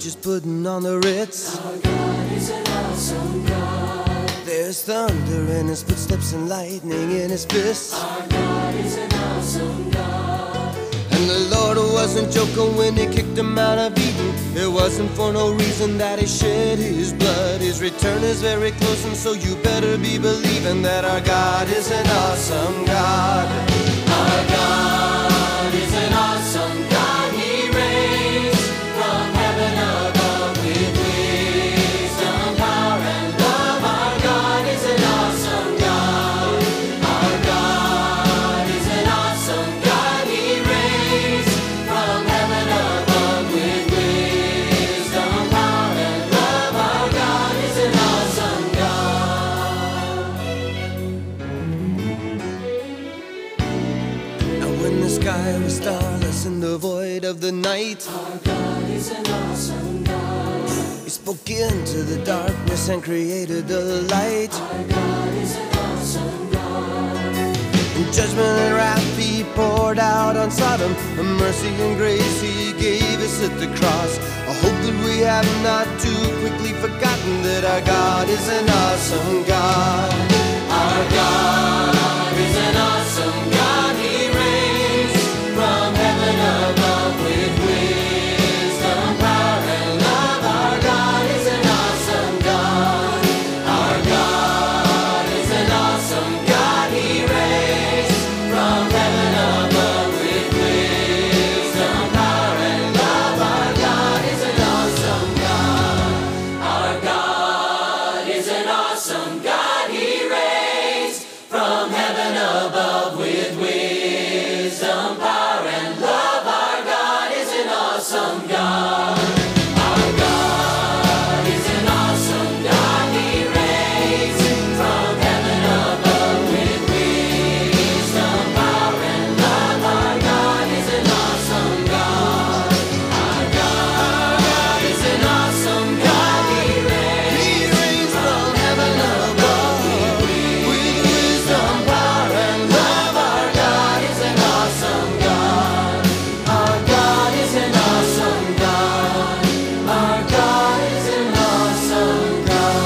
just putting on the Ritz. Our God is an awesome God. There's thunder in his footsteps and lightning in his fists. Our God is an awesome God. And the Lord wasn't joking when he kicked him out of Eden. It wasn't for no reason that he shed his blood. His return is very close, and so you better be believing that our God is an awesome God. Our God is an awesome God. He reigns from heaven above with wisdom, power, and love. Our God is an awesome God. Our God is an awesome God. He reigns from heaven above with wisdom, power, and love. Our God is an awesome God. Now when the sky was starless in the void of the night, Our God is an awesome God. he spoke into the darkness and created the light. Our God is an awesome God. In judgment and wrath he poured out on Sodom. A mercy and grace he gave us at the cross. I hope that we have not too quickly forgotten that our God is an awesome God. Our God is an awesome God. He reigns from heaven above with wisdom, power, and love. Our God is an awesome God. Our God is an awesome God. He reigns from heaven above with wisdom, power, and love. Our God is an awesome God. Our God is an awesome God. He reigns from heaven above with wisdom, power, and love. Our God is an awesome God. Our God is an awesome God. He reigns from heaven above with wisdom, power, and love. Our God is an awesome God. Our God is an awesome God. He reigns from heaven above with wisdom, power, and love. Our God is an awesome God. Our God is an awesome God. Our God is an awesome God.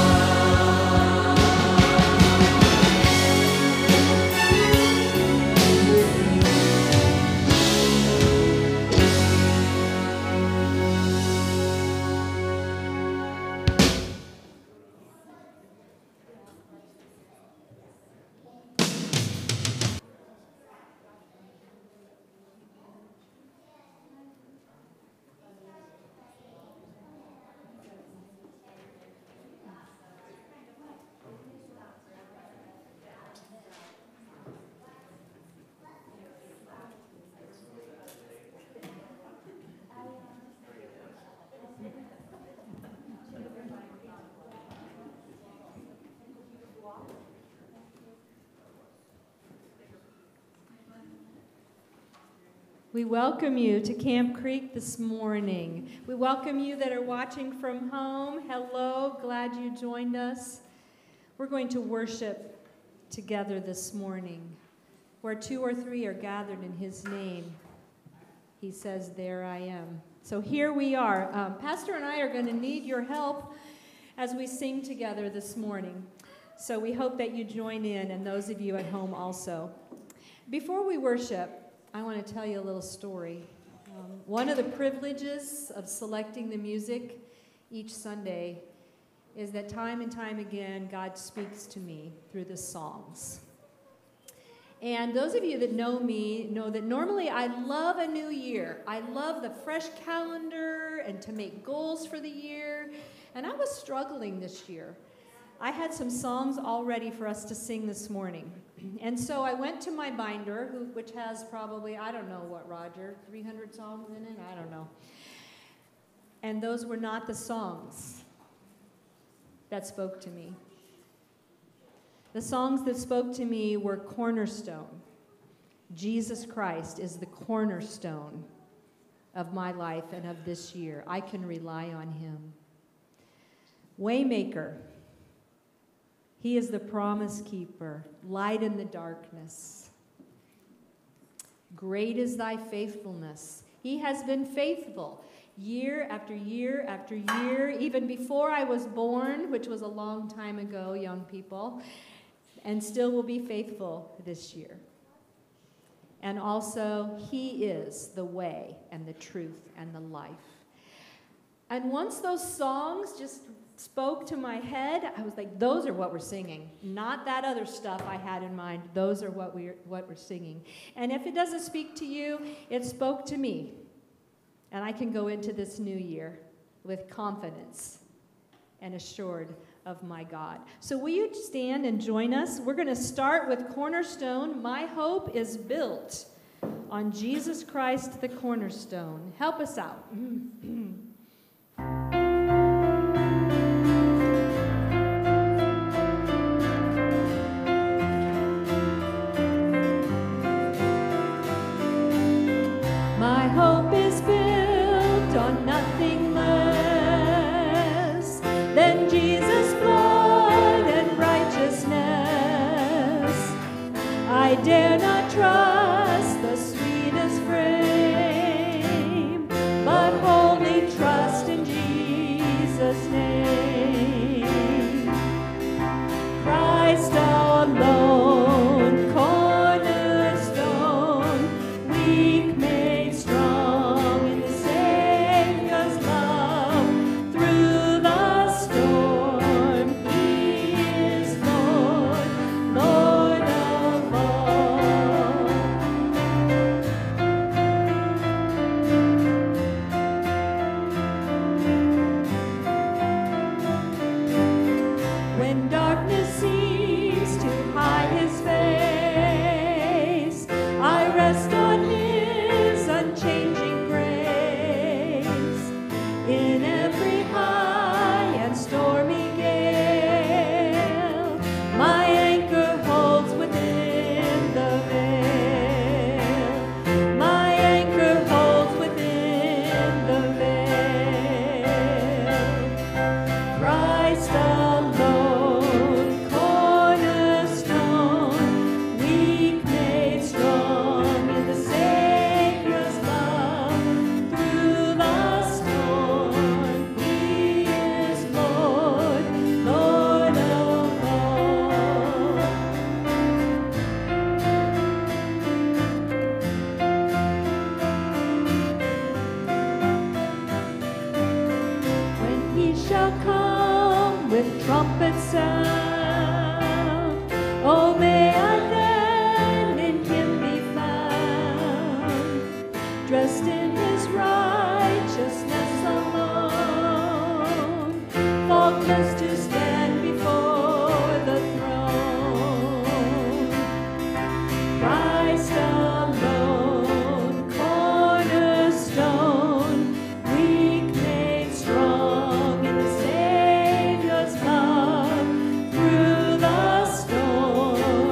We welcome you to Camp Creek this morning. We welcome you that are watching from home. Hello, glad you joined us. We're going to worship together this morning. Where 2 or 3 are gathered in his name, he says, there I am. So here we are. Pastor and I are going to need your help as we sing together this morning. So we hope that you join in, and those of you at home also. Before we worship, I want to tell you a little story. One of the privileges of selecting the music each Sunday is that time and time again, God speaks to me through the songs. And those of you that know me know that normally I love a new year. I love the fresh calendar and to make goals for the year. And I was struggling this year. I had some songs all ready for us to sing this morning. And so I went to my binder, which has probably, I don't know what, Roger, 300 songs in it? I don't know. And those were not the songs that spoke to me. The songs that spoke to me were Cornerstone. Jesus Christ is the cornerstone of my life and of this year. I can rely on him. Waymaker. He is the promise keeper, light in the darkness. Great is thy faithfulness. He has been faithful. year after year after year, even before I was born, which was a long time ago, young people, and still will be faithful this year. And also, He is the way and the truth and the life. And once those songs just spoke to my head, I was like, those are what we're singing. Not that other stuff I had in mind. Those are what we're singing. And if it doesn't speak to you, it spoke to me. And I can go into this new year with confidence and assured of my God. So will you stand and join us? We're going to start with Cornerstone. My hope is built on Jesus Christ, the cornerstone. Help us out. My hope is built on nothing less than Jesus' blood and righteousness. I dare not trust the sweetest frame, but wholly trust in Jesus' name. Christ alone, cornerstone, weak made strong in the Savior's love. Through the storm, He is Lord, Lord of all. When darkness seems to hide His face, I rest on His unchanging grace. In every high and stormy gale, my anchor holds within the veil. My anchor holds within the veil. Christ alone, cornerstone, weak made strong in the Savior's love. Through the storm, He is Lord, Lord of all. When He shall come with trumpet sound, oh, may I then in Him be found, dressed in His righteousness alone, faultless to stand before the throne. Christ alone, cornerstone, weak made strong in the Savior's love. Through the storm,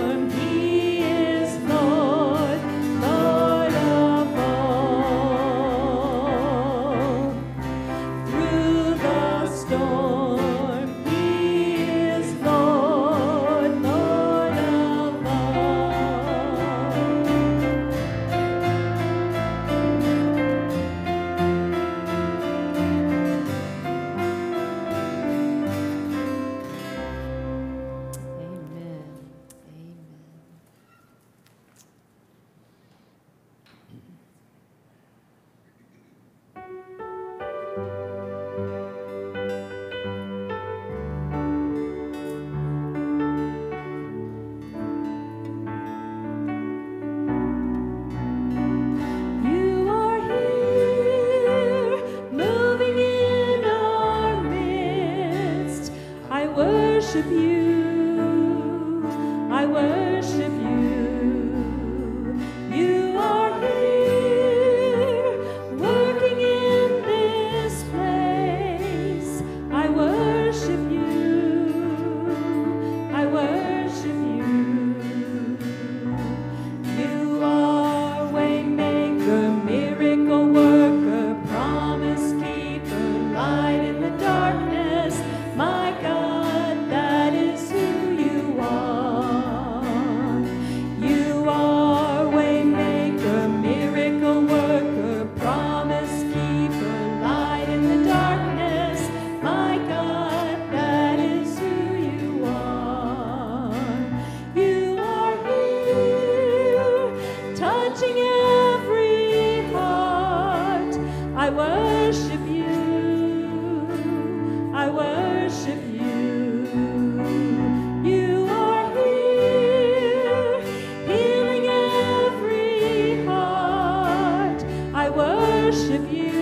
touching every heart. I worship you. I worship you. You are here, healing every heart. I worship you.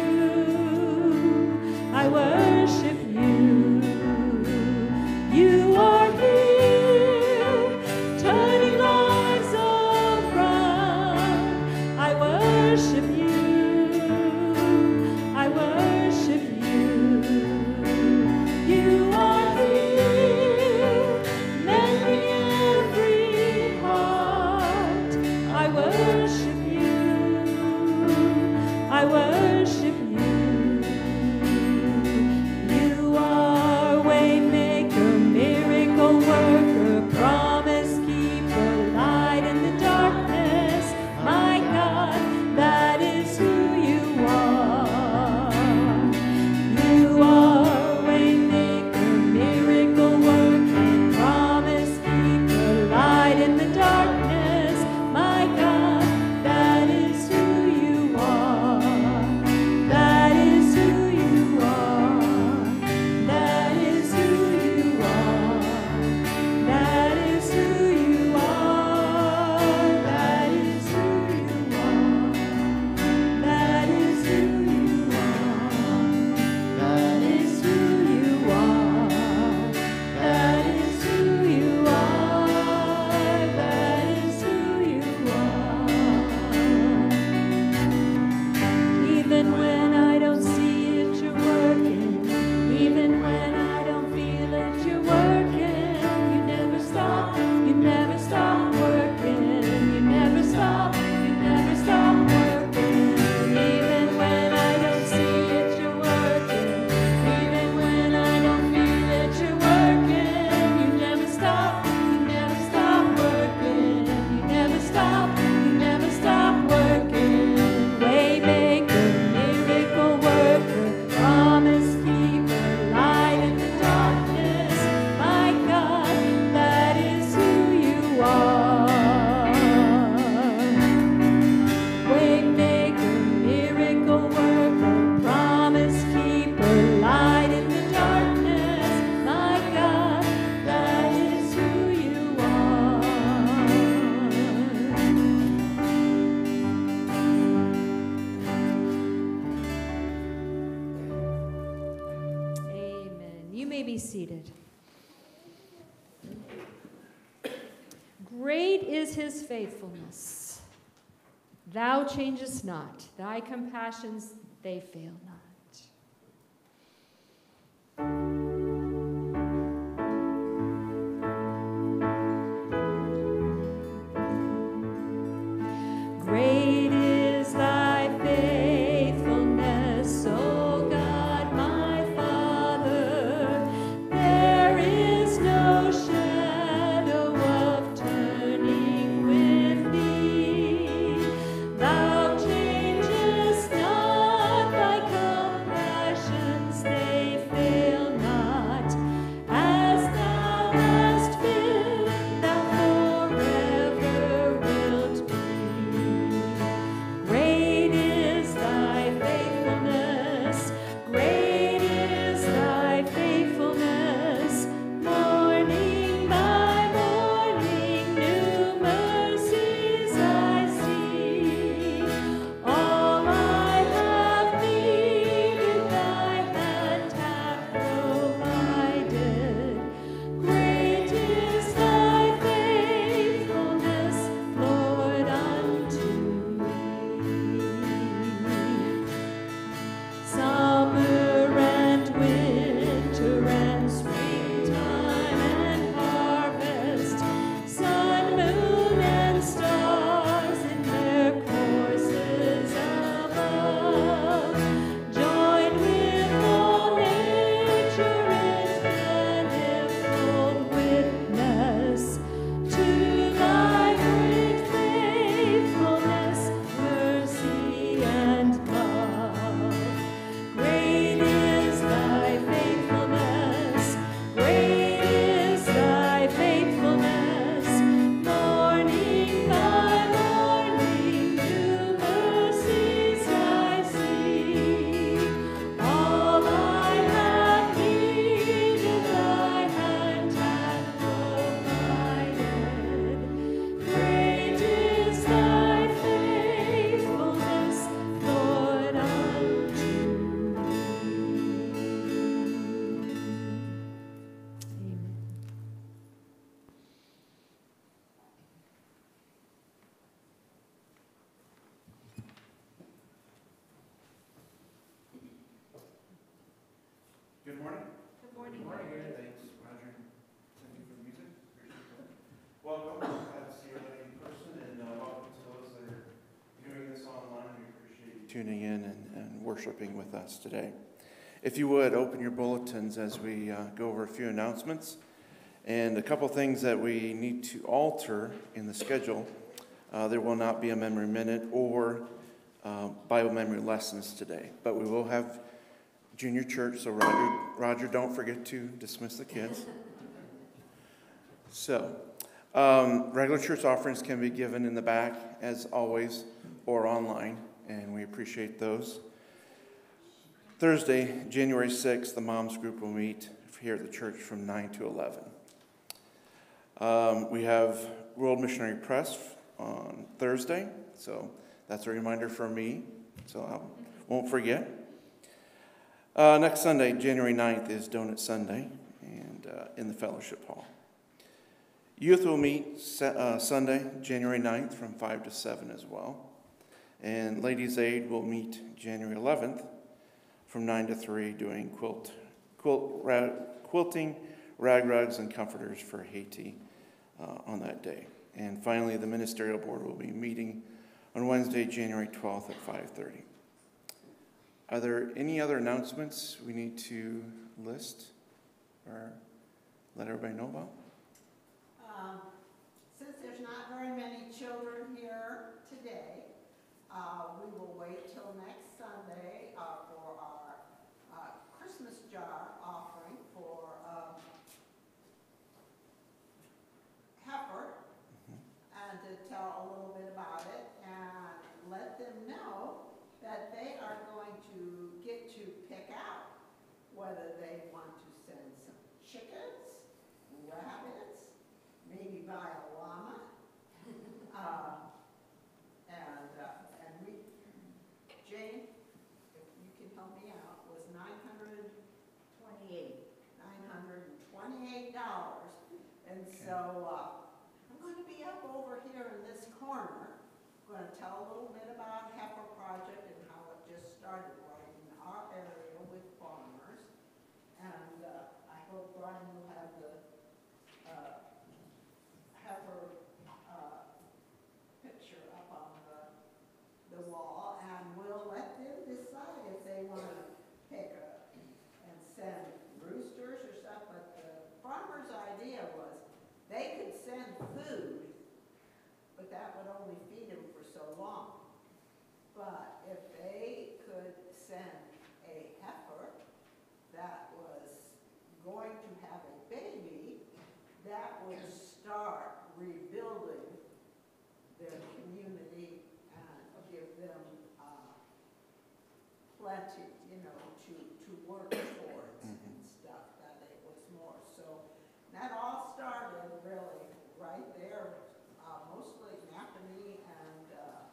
I worship you. You are here, turning lives around. I worship you. I worship you. You are here, mending every heart. I worship you. I worship you. You are waymaker, miracle worker, promise keeper, light in the darkness. My God, that is who you are. You are waymaker, miracle worker, promise keeper, light in the darkness. My God, that is who you are. That is who you are. That is who you are. That is who you are. That is who you are. That is who you are. That is who you are. That is who you are. That is who you are. Even when I don't see it, you're working. Even when I don't feel it, you're working. You never stop. You never stop working. You never stop. You never stop working. Even when I don't see it, you're working. Even when I don't feel it, you're working. You never stop. You never stop working. You never stop. You never stop working. Waymaker, miracle worker, promise keeper, light in the darkness. My God, that is who you are. Waymaker, miracle worker, promise keeper, light in the darkness. My God, that is who you are. Amen. You may be seated. Great is his faithfulness. Thou changest not. Thy compassions, they fail not. Great is thy faithfulness, O God, my Father. There is no shadow of turning with thee. Thou changest not, thy compassions, they fail not. As thou hast been, thou forever wilt be. tuning in and worshiping with us today. If you would, open your bulletins as we go over a few announcements and a couple things that we need to alter in the schedule. There will not be a memory minute or Bible memory lessons today, but we will have junior church, so Roger, don't forget to dismiss the kids. So, regular church offerings can be given in the back, as always, or online, and we appreciate those. Thursday, January 6th, the moms group will meet here at the church from 9 to 11. We have World Missionary Press on Thursday, so that's a reminder for me, so I won't forget. Next Sunday, January 9th, is Donut Sunday, and in the fellowship hall. Youth will meet Sunday, January 9th, from 5 to 7 as well. And Ladies' Aid will meet January 11th from 9 to 3, doing quilting, rag rugs, and comforters for Haiti on that day. And finally, the ministerial board will be meeting on Wednesday, January 12th at 5:30. Are there any other announcements we need to list or let everybody know about? Since there's not very many children here today, we will wait till next Sunday for our Christmas jar offering for Heifer, and to tell a little bit about it and let them know that they are going to get to pick out whether they want to send some chickens, rabbits, maybe buy a llama, and we, Jane, if you can help me out, was $928. And so I'm going to be up over here in this corner. I'm going to tell a little bit about Heifer Project and how it just started right in our area with farmers. And I hope Brian will have the heifer picture up on the wall, and we'll let them decide if they want to pick and send roosters or stuff. But the farmer's idea was they could send food, but that would only feed them for so long. But if they could send a heifer that was going to have a baby, that would start rebuilding their community and give them plenty, to work towards and stuff, that it was more. So that all started really right there, mostly Napanee and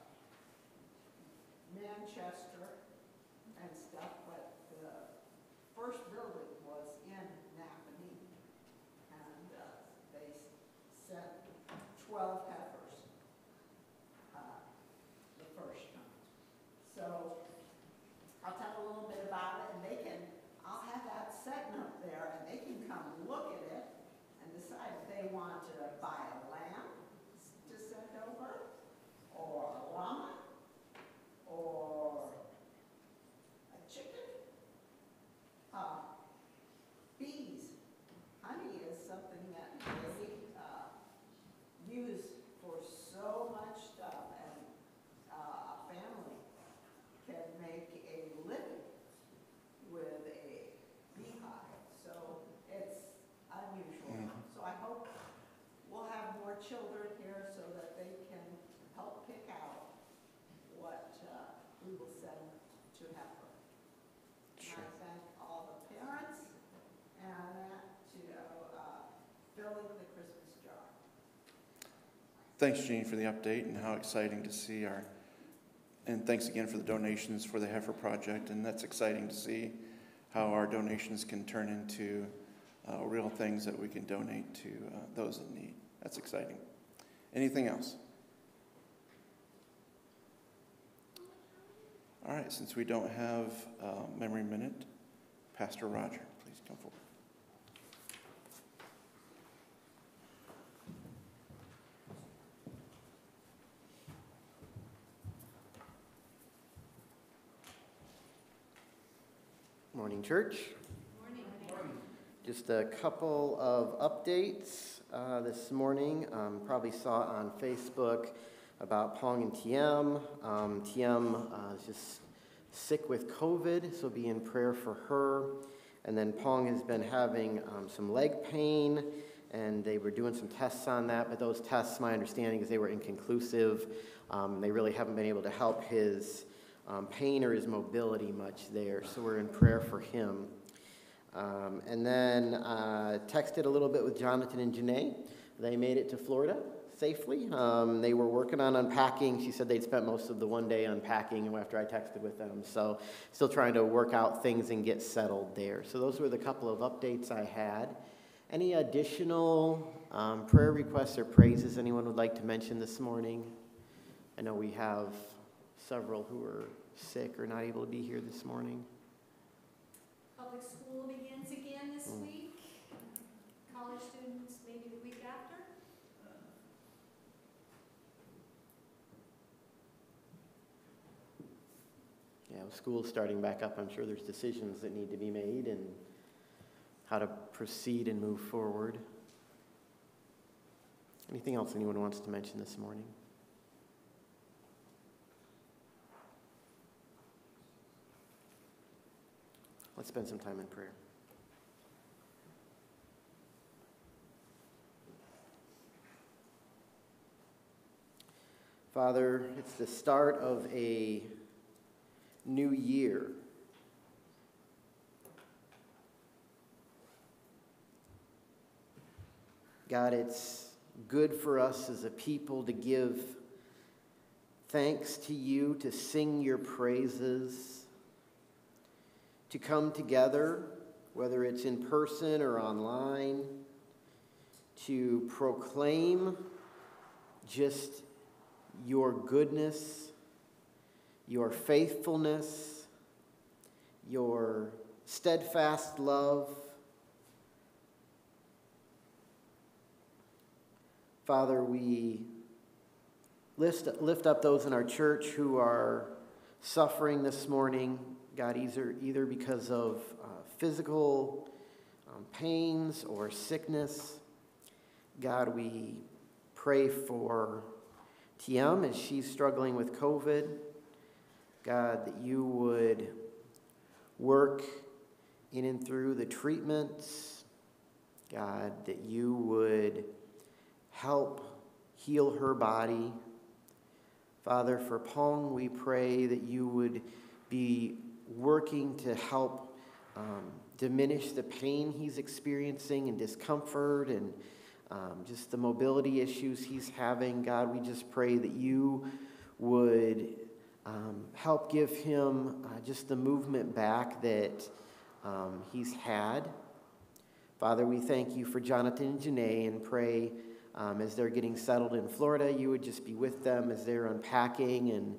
Manchester and stuff, but the first building was in Napanee, and they sent 12 heifers the first time. So I'll tell a little bit about it, and I'll have that setting up there, and they can come look at it and decide if they want to buy a lamb to send over, or a llama, or a chicken. Bees. Honey is something that they use for so much stuff, and a family can make a living with a beehive. So it's unusual. So I hope we'll have more children here so that they can help pick out what we will send to Heifer. Sure. And I thank all the parents and filling the Christmas jar. Thanks, Jean, for the update and how exciting to see and thanks again for the donations for the Heifer Project. And that's exciting to see how our donations can turn into real things that we can donate to those in need. That's exciting. Anything else? All right, since we don't have Memory Minute, Pastor Roger, please come forward. morning, church. Just a couple of updates this morning. Probably saw on Facebook about Pong and TM. TM is just sick with COVID, so be in prayer for her. And then Pong has been having some leg pain, and they were doing some tests on that, but those tests, my understanding is they were inconclusive. They really haven't been able to help his pain or his mobility much there, so we're in prayer for him. And then texted a little bit with Jonathan and Janae. They made it to Florida safely. They were working on unpacking. She said they'd spent most of the one day unpacking after I texted with them, so still trying to work out things and get settled there. So those were the couple of updates I had. Any additional prayer requests or praises anyone would like to mention this morning? I know we have several who are sick or not able to be here this morning. Public school begins again this week. College students maybe the week after. Yeah, with school starting back up, I'm sure there's decisions that need to be made and how to proceed and move forward. Anything else anyone wants to mention this morning? Let's spend some time in prayer. Father, it's the start of a new year. God, it's good for us as a people to give thanks to you, to sing your praises, to come together, whether it's in person or online, to proclaim just your goodness, your faithfulness, your steadfast love. Father, we lift up those in our church who are suffering this morning, God, either because of physical pains or sickness. God, we pray for TM as she's struggling with COVID. God, that you would work in and through the treatments. God, that you would help heal her body. Father, for Pong, we pray that you would be working to help diminish the pain he's experiencing and discomfort and just the mobility issues he's having. God, we just pray that you would help give him just the movement back that he's had. Father, we thank you for Jonathan and Janae and pray as they're getting settled in Florida, you would just be with them as they're unpacking and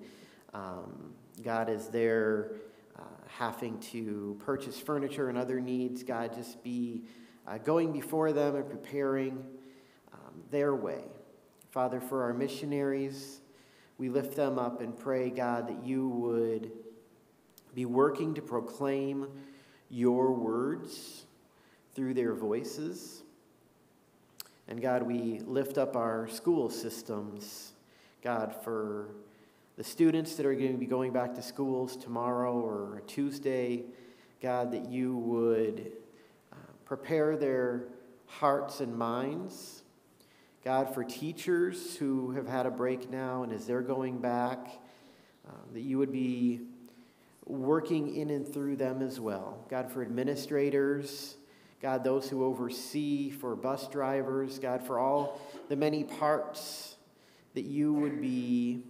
God, as they're having to purchase furniture and other needs, God, just be going before them and preparing their way. Father, for our missionaries, we lift them up and pray, God, that you would be working to proclaim your words through their voices. And God, we lift up our school systems, God, for the students that are going to be going back to schools tomorrow or Tuesday, God, that you would prepare their hearts and minds. God, for teachers who have had a break now and as they're going back, that you would be working in and through them as well. God, for administrators, God, those who oversee, for bus drivers, God, for all the many parts that you would be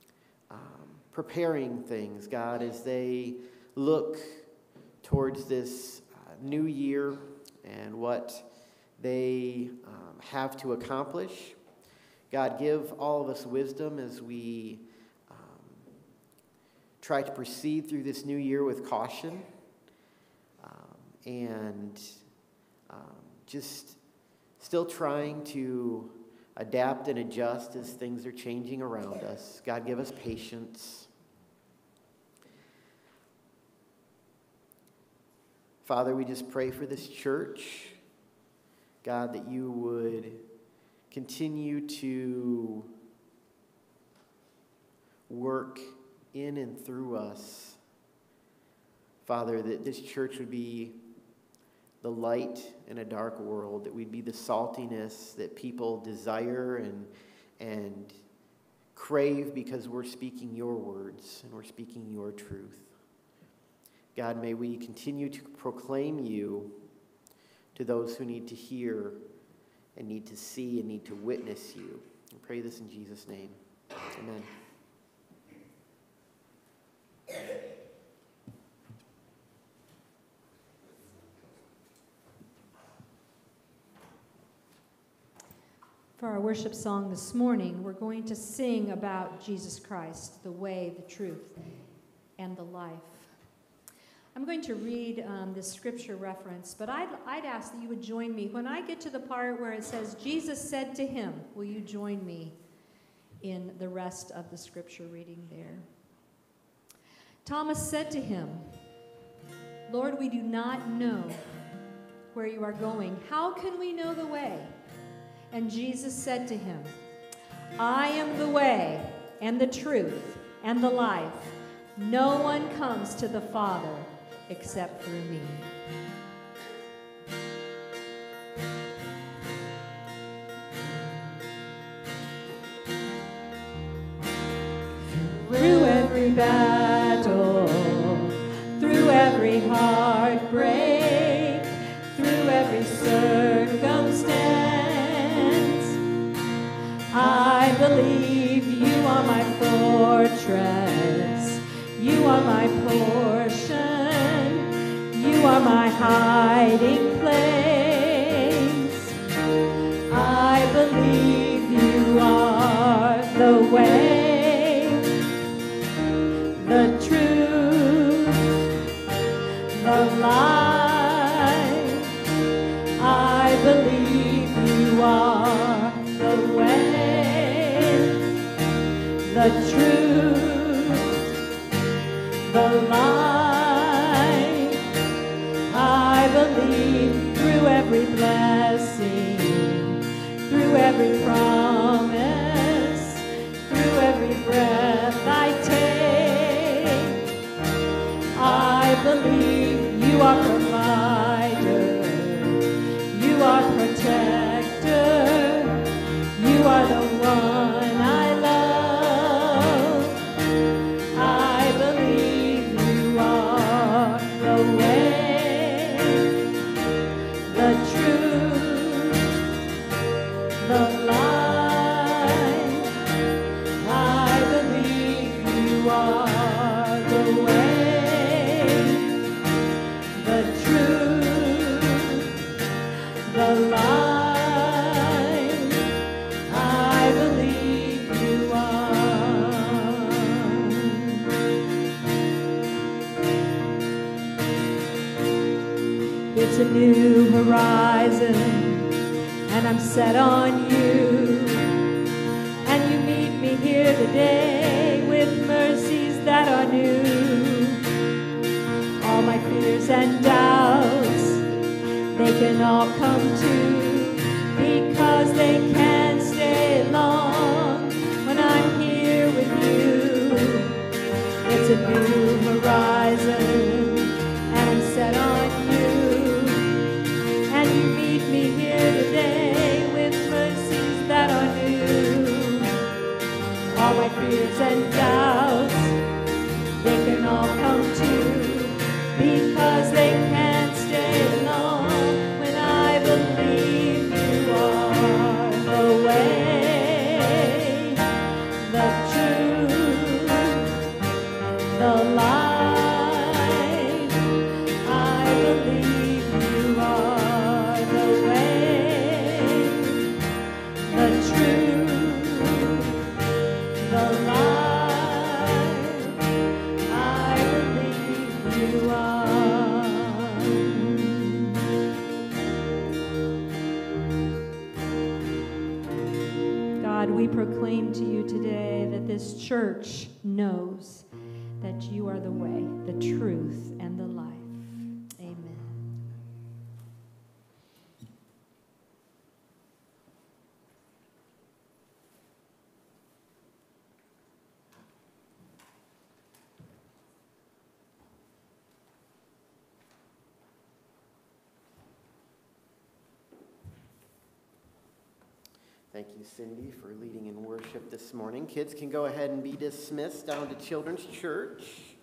preparing things, God, as they look towards this new year and what they have to accomplish. God, give all of us wisdom as we try to proceed through this new year with caution and just still trying to adapt and adjust as things are changing around us. God, give us patience. Father, we just pray for this church, God, that you would continue to work in and through us. Father, that this church would be the light in a dark world, that we'd be the saltiness that people desire and crave because we're speaking your words and we're speaking your truth. God, may we continue to proclaim you to those who need to hear and need to see and need to witness you. I pray this in Jesus' name. Amen. For our worship song this morning, we're going to sing about Jesus Christ, the way, the truth, and the life. I'm going to read this scripture reference, but I'd ask that you would join me. When I get to the part where it says, Jesus said to him, will you join me in the rest of the scripture reading there? Thomas said to him, Lord, we do not know where you are going. How can we know the way? And Jesus said to him, I am the way and the truth and the life. No one comes to the Father except through me. Through every battle, through every heartbreak, through every circumstance, I believe you are my fortress, you are my portion, you are my hiding place. I believe you are the way, the truth, the life. I believe you are the way, the truth, the life. I believe through every blessing, through every promise, through every breath I take. I believe you are provider, you are protector, you are the one I love. I believe you are the way, the truth, the life. I believe you are the way, the truth, the life. I believe you are. It's a new horizon, and I'm set on you. And you meet me here today with mercies that are new. All my fears and doubts, they can all come to, because they can't stay long when I'm here with you. It's a new horizon, and I'm set on you. And you meet me here today with mercies that are new. All my fears and doubts, they can all come to, because they can't stay long when I believe you are the way, the truth, the life. I believe you are the way, the truth, the life. I believe you are. God, we proclaim to you today that this church knows that you are the way, the truth, and the life. Amen. Thank you, Cindy, for leading in worship this morning. Kids can go ahead and be dismissed down to Children's Church.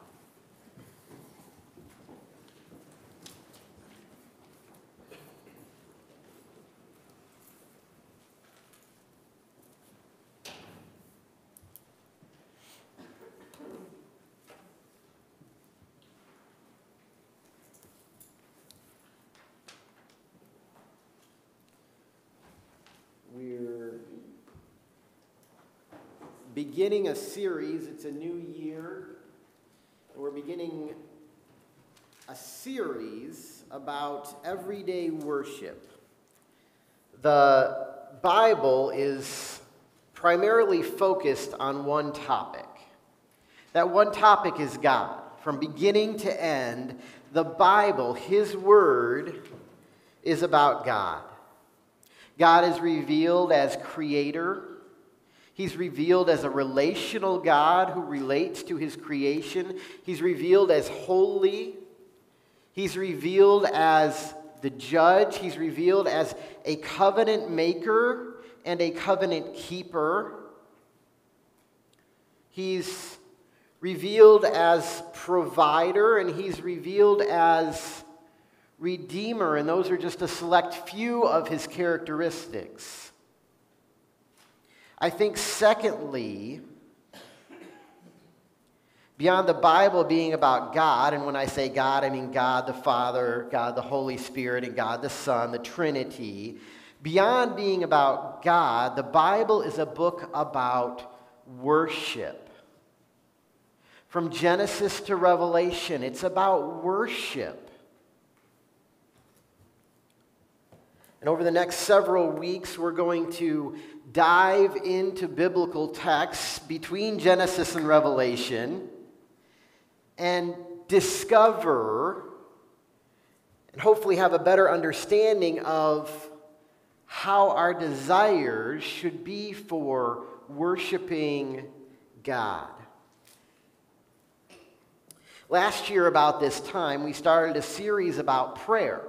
We're beginning a series. It's a new year. We're beginning a series about everyday worship. The Bible is primarily focused on one topic. That one topic is God. From beginning to end, the Bible, His Word, is about God. God is revealed as creator. He's revealed as a relational God who relates to His creation. He's revealed as holy. He's revealed as the judge. He's revealed as a covenant maker and a covenant keeper. He's revealed as provider, and He's revealed as Redeemer, and those are just a select few of His characteristics. I think, secondly, beyond the Bible being about God, and when I say God, I mean God the Father, God the Holy Spirit, and God the Son, the Trinity. Beyond being about God, the Bible is a book about worship. From Genesis to Revelation, it's about worship. And over the next several weeks, we're going to dive into biblical texts between Genesis and Revelation and discover and hopefully have a better understanding of how our desires should be for worshiping God. Last year, about this time, we started a series about prayer.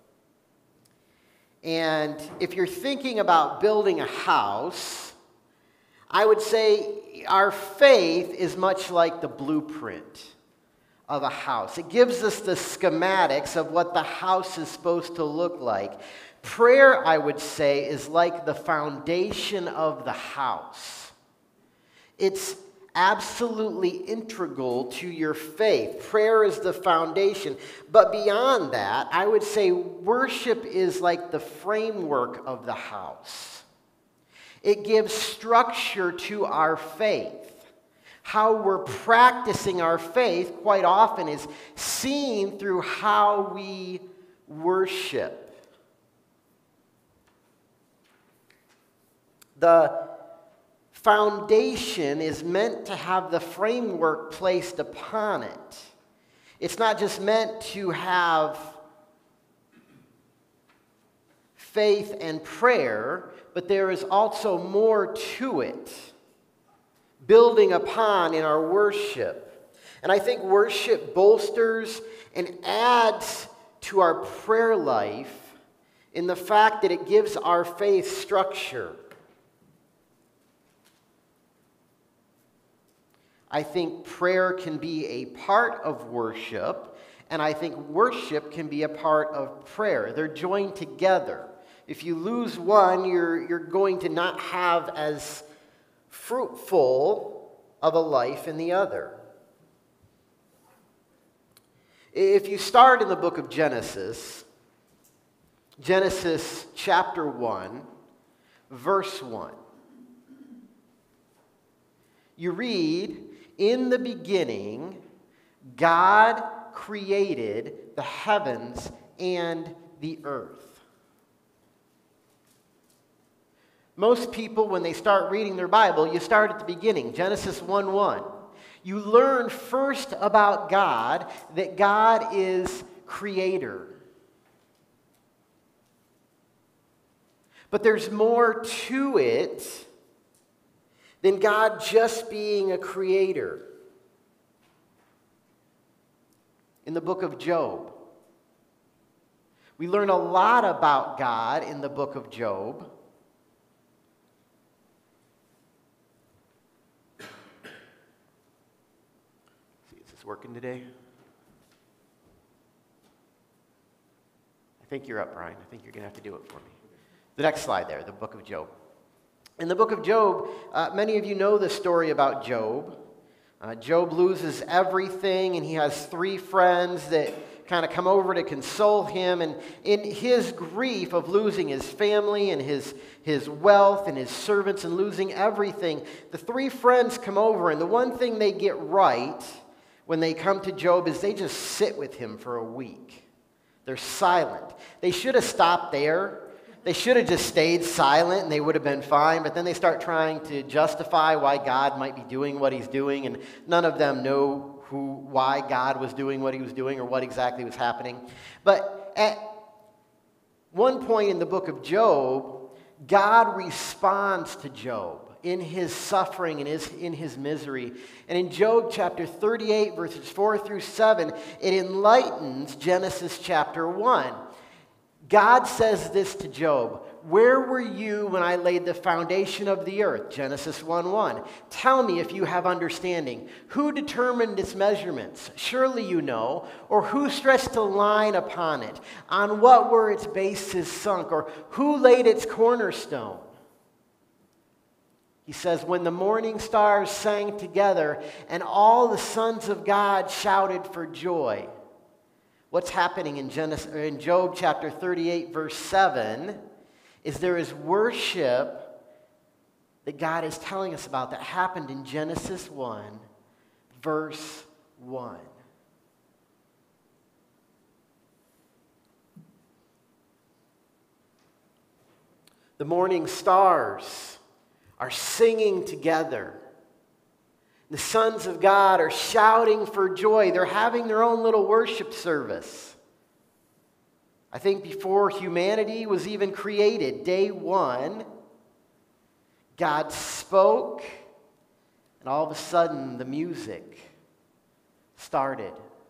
And if you're thinking about building a house, I would say our faith is much like the blueprint of a house. It gives us the schematics of what the house is supposed to look like. Prayer, I would say, is like the foundation of the house. It's absolutely integral to your faith. Prayer is the foundation. But beyond that, I would say worship is like the framework of the house. It gives structure to our faith. How we're practicing our faith quite often is seen through how we worship. The foundation is meant to have the framework placed upon it. It's not just meant to have faith and prayer, but there is also more to it, building upon in our worship. And I think worship bolsters and adds to our prayer life in the fact that it gives our faith structure. I think prayer can be a part of worship, and I think worship can be a part of prayer. They're joined together. If you lose one, you're going to not have as fruitful of a life in the other. If you start in the book of Genesis, Genesis chapter 1, verse 1, you read, "In the beginning, God created the heavens and the earth." Most people, when they start reading their Bible, you start at the beginning, Genesis 1:1. You learn first about God, that God is creator. But there's more to it than God just being a creator. In the book of Job, we learn a lot about God in the book of Job. this working today? I think you're up, Brian. I think you're going to have to do it for me. The next slide there, the book of Job. In the book of Job, many of you know the story about Job. Job loses everything, and he has 3 friends that kind of come over to console him. And in his grief of losing his family and his wealth and his servants and losing everything, the 3 friends come over, and the one thing they get right when they come to Job is they just sit with him for a week. They're silent. They should have stopped there. They should have just stayed silent and they would have been fine, but then they start trying to justify why God might be doing what he's doing, and none of them know why God was doing what he was doing or what exactly was happening. But at one point in the book of Job, God responds to Job in his suffering and in his misery. And in Job chapter 38, verses 4 through 7, it enlightens Genesis chapter 1. God says this to Job, "Where were you when I laid the foundation of the earth?" Genesis 1:1. "Tell me if you have understanding. Who determined its measurements? Surely you know. Or who stretched a line upon it? On what were its bases sunk? Or who laid its cornerstone?" He says, "When the morning stars sang together and all the sons of God shouted for joy." What's happening in Job chapter 38, verse 7, is there is worship that God is telling us about that happened in Genesis 1, verse 1. The morning stars are singing together. The sons of God are shouting for joy. They're having their own little worship service. I think before humanity was even created, day 1, God spoke, and all of a sudden the music started.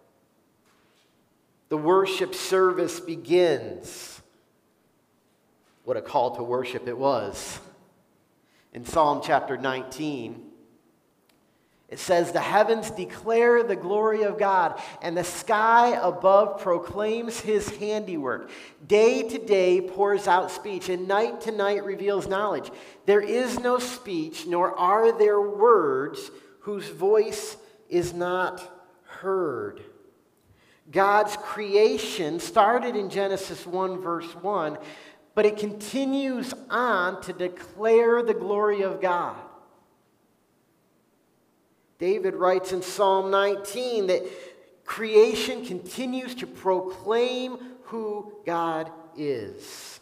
The worship service begins. What a call to worship it was. In Psalm chapter 19, it says, "The heavens declare the glory of God, and the sky above proclaims his handiwork. Day to day pours out speech, and night to night reveals knowledge. There is no speech, nor are there words whose voice is not heard." God's creation started in Genesis 1, verse 1, but it continues on to declare the glory of God. David writes in Psalm 19 that creation continues to proclaim who God is.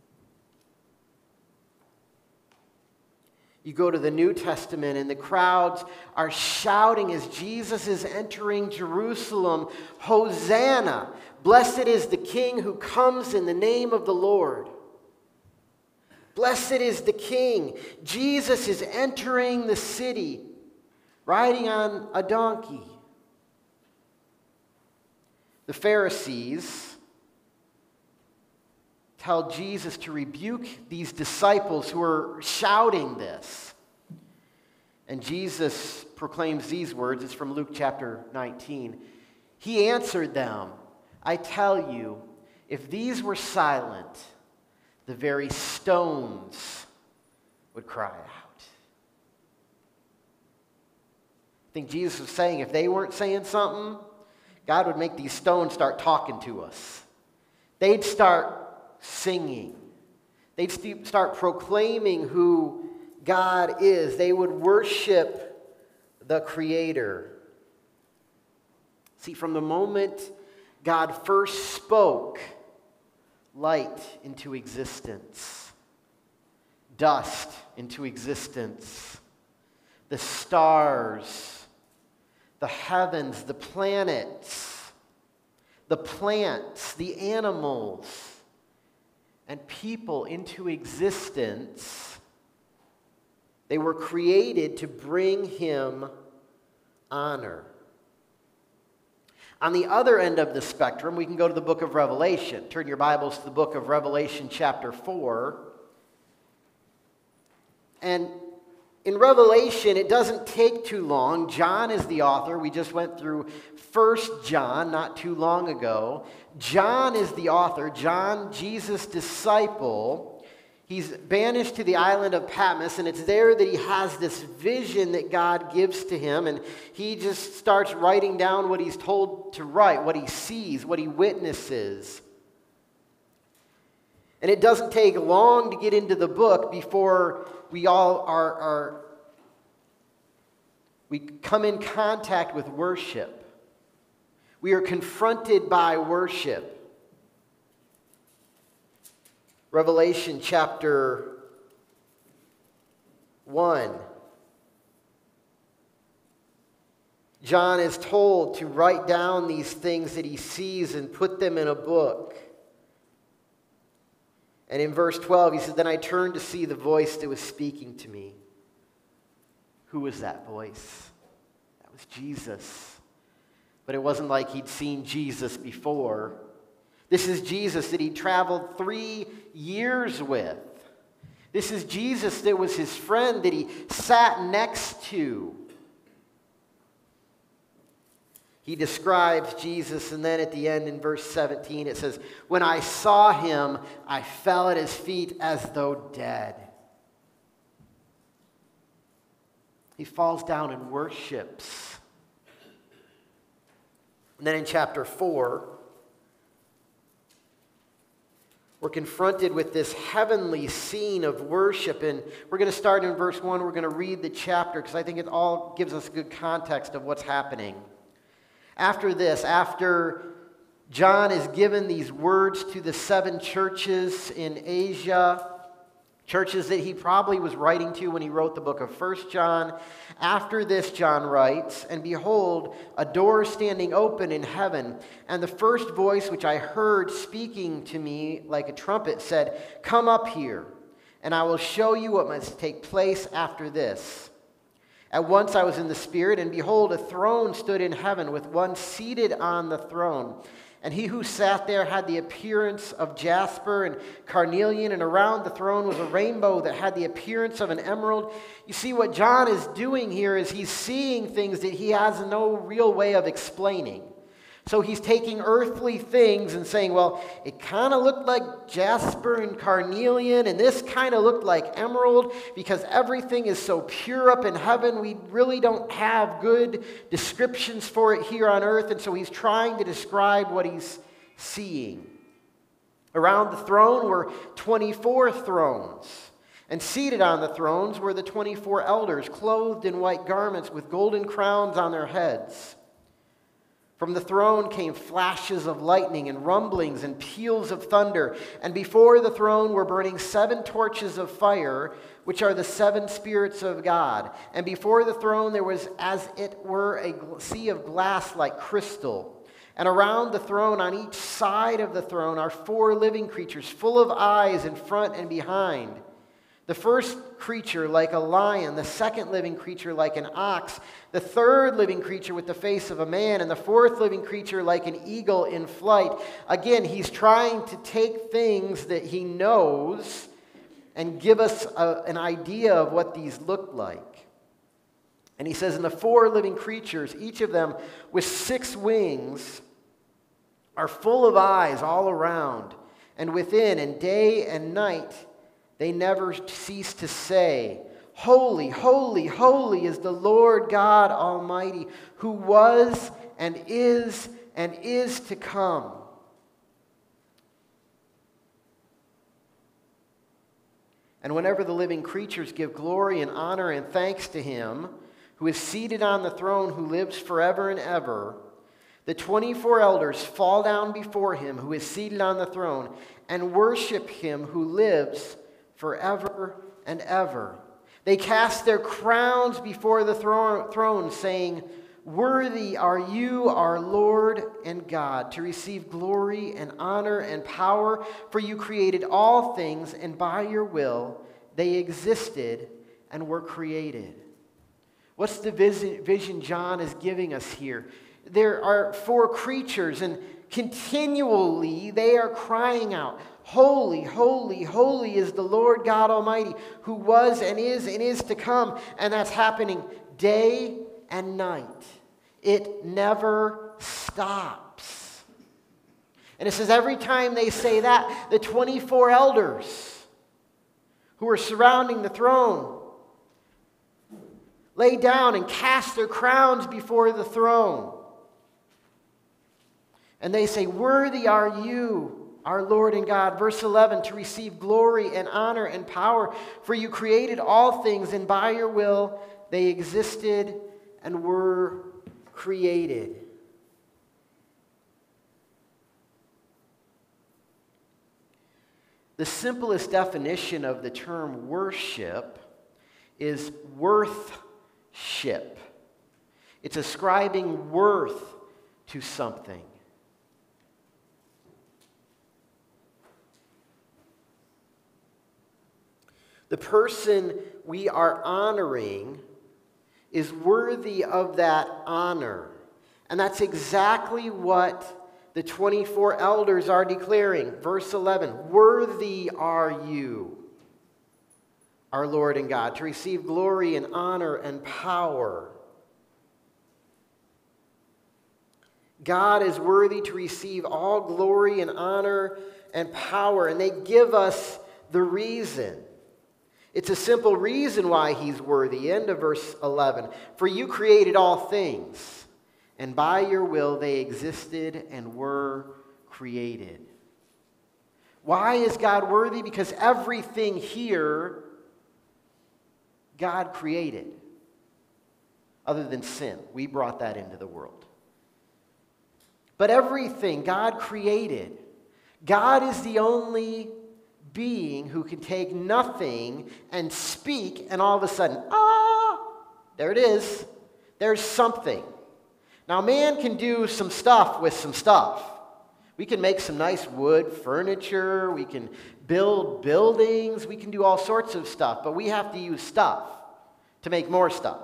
You go to the New Testament and the crowds are shouting as Jesus is entering Jerusalem, "Hosanna! Blessed is the King who comes in the name of the Lord." Blessed is the King. Jesus is entering the city, riding on a donkey. The Pharisees tell Jesus to rebuke these disciples who are shouting this. And Jesus proclaims these words. It's from Luke chapter 19. He answered them, "I tell you, if these were silent, the very stones would cry out." I think Jesus was saying if they weren't saying something, God would make these stones start talking to us. They'd start singing. They'd start proclaiming who God is. They would worship the Creator. See, from the moment God first spoke light into existence, dust into existence, the stars, the heavens, the planets, the plants, the animals, and people into existence, they were created to bring him honor. On the other end of the spectrum, we can go to the book of Revelation. Turn your Bibles to the book of Revelation chapter 4. And in Revelation, it doesn't take too long. John is the author. We just went through 1 John not too long ago. John is the author. John, Jesus' disciple. He's banished to the island of Patmos, and it's there that he has this vision that God gives to him, and he just starts writing down what he's told to write, what he sees, what he witnesses. And it doesn't take long to get into the book before we all we come in contact with worship. We are confronted by worship. Revelation chapter 1. John is told to write down these things that he sees and put them in a book. And in verse 12, he said, "Then I turned to see the voice that was speaking to me." Who was that voice? That was Jesus. But it wasn't like he'd seen Jesus before. This is Jesus that he traveled 3 years with. This is Jesus that was his friend that he sat next to. He describes Jesus, and then at the end in verse 17 it says, "When I saw him, I fell at his feet as though dead." He falls down and worships. And then in chapter 4, we're confronted with this heavenly scene of worship, and we're going to start in verse 1. We're going to read the chapter because I think it all gives us good context of what's happening. After this, after John is given these words to the 7 churches in Asia, churches that he probably was writing to when he wrote the book of 1 John, after this John writes, "And behold, a door standing open in heaven, and the first voice which I heard speaking to me like a trumpet said, 'Come up here, and I will show you what must take place after this.' At once I was in the Spirit, and behold, a throne stood in heaven with one seated on the throne. And he who sat there had the appearance of jasper and carnelian, and around the throne was a rainbow that had the appearance of an emerald." You see, what John is doing here is he's seeing things that he has no real way of explaining. So he's taking earthly things and saying, well, it kind of looked like jasper and carnelian, and this kind of looked like emerald, because everything is so pure up in heaven, we really don't have good descriptions for it here on earth, and so he's trying to describe what he's seeing. Around the throne were 24 thrones, and seated on the thrones were the 24 elders, clothed in white garments with golden crowns on their heads. From the throne came flashes of lightning and rumblings and peals of thunder. And before the throne were burning 7 torches of fire, which are the 7 spirits of God. And before the throne there was as it were a sea of glass like crystal. And around the throne, on each side of the throne, are 4 living creatures, full of eyes in front and behind. The first creature like a lion, the second living creature like an ox, the third living creature with the face of a man, and the fourth living creature like an eagle in flight. Again, he's trying to take things that he knows and give us an idea of what these look like. And he says, and the 4 living creatures, each of them with 6 wings, are full of eyes all around and within, and day and night they never cease to say, "Holy, holy, holy is the Lord God Almighty, who was and is to come." And whenever the living creatures give glory and honor and thanks to him who is seated on the throne, who lives forever and ever, the 24 elders fall down before him who is seated on the throne and worship him who lives forever and ever. They cast their crowns before the throne, saying, "Worthy are you, our Lord and God, to receive glory and honor and power, for you created all things, and by your will they existed and were created." What's the vision John is giving us here? There are 4 creatures, and Continually, they are crying out, "Holy, holy, holy is the Lord God Almighty, who was and is to come." And that's happening day and night. It never stops. And it says every time they say that, the 24 elders who are surrounding the throne lay down and cast their crowns before the throne. And they say, "Worthy are you, our Lord and God." Verse 11, "To receive glory and honor and power, for you created all things, and by your will they existed and were created." The simplest definition of the term worship is worthship. It's ascribing worth to something. The person we are honoring is worthy of that honor. And that's exactly what the 24 elders are declaring. Verse 11, "Worthy are you, our Lord and God, to receive glory and honor and power." God is worthy to receive all glory and honor and power. And they give us the reason. It's a simple reason why he's worthy. End of verse 11. "For you created all things, and by your will they existed and were created." Why is God worthy? Because everything here God created, other than sin. We brought that into the world. But everything God created. God is the only being who can take nothing and speak, and all of a sudden, there it is. There's something. Now, man can do some stuff with some stuff. We can make some nice wood furniture. We can build buildings. We can do all sorts of stuff, but we have to use stuff to make more stuff.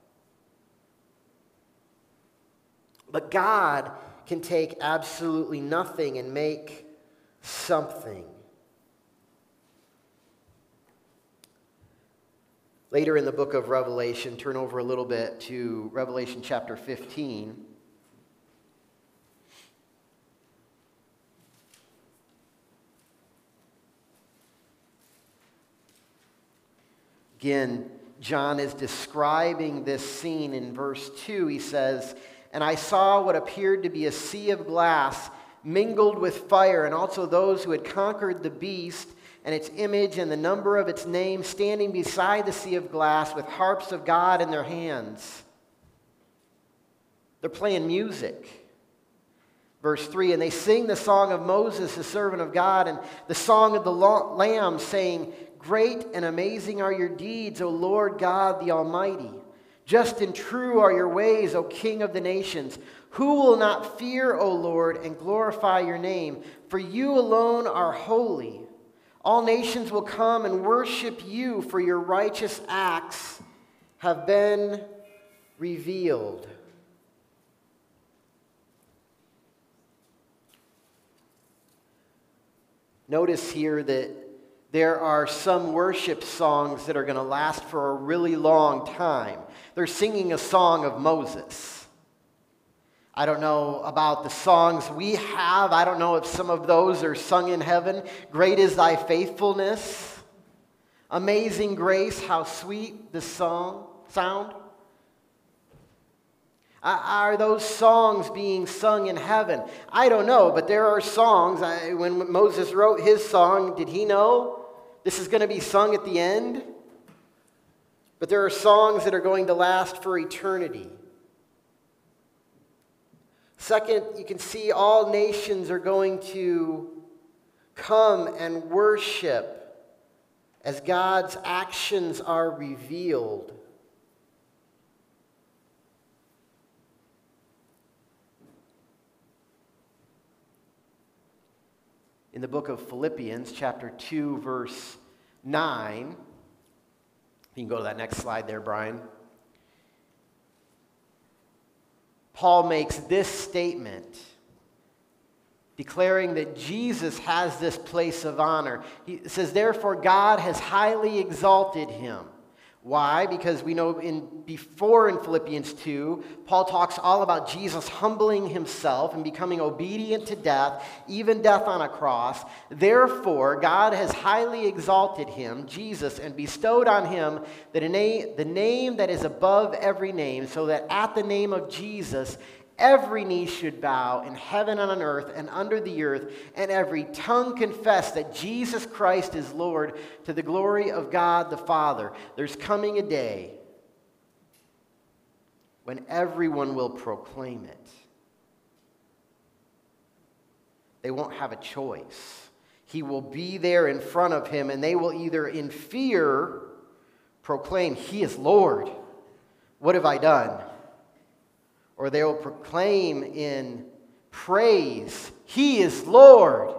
But God can take absolutely nothing and make something. Later in the book of Revelation, turn over a little bit to Revelation chapter 15. Again, John is describing this scene in verse 2. He says, "And I saw what appeared to be a sea of glass mingled with fire, and also those who had conquered the beast and its image and the number of its name, standing beside the sea of glass with harps of God in their hands." They're playing music. Verse 3, "And they sing the song of Moses, the servant of God, and the song of the Lamb, saying, 'Great and amazing are your deeds, O Lord God the Almighty. Just and true are your ways, O King of the nations. Who will not fear, O Lord, and glorify your name? For you alone are holy. All nations will come and worship you, for your righteous acts have been revealed." Notice here that there are some worship songs that are going to last for a really long time. They're singing a song of Moses. I don't know about the songs we have. I don't know if some of those are sung in heaven. "Great is thy faithfulness." "Amazing grace, how sweet the sound." Are those songs being sung in heaven? I don't know, but there are songs. When Moses wrote his song, did he know this is going to be sung at the end? But there are songs that are going to last for eternity. Second, you can see all nations are going to come and worship as God's actions are revealed. In the book of Philippians, chapter 2, verse 9, you can go to that next slide there, Brian. Paul makes this statement. declaring that Jesus has this place of honor. He says, therefore God has highly exalted him. Why? Because we know before in Philippians 2, Paul talks all about Jesus humbling himself and becoming obedient to death, even death on a cross. Therefore, God has highly exalted him, Jesus, and bestowed on him the name that is above every name, so that at the name of Jesus, every knee should bow in heaven and on earth and under the earth, and every tongue confess that Jesus Christ is Lord, to the glory of God the Father. There's coming a day when everyone will proclaim it. They won't have a choice. He will be there in front of him, and they will either in fear proclaim, he is Lord. What have I done? Or they will proclaim in praise, he is Lord.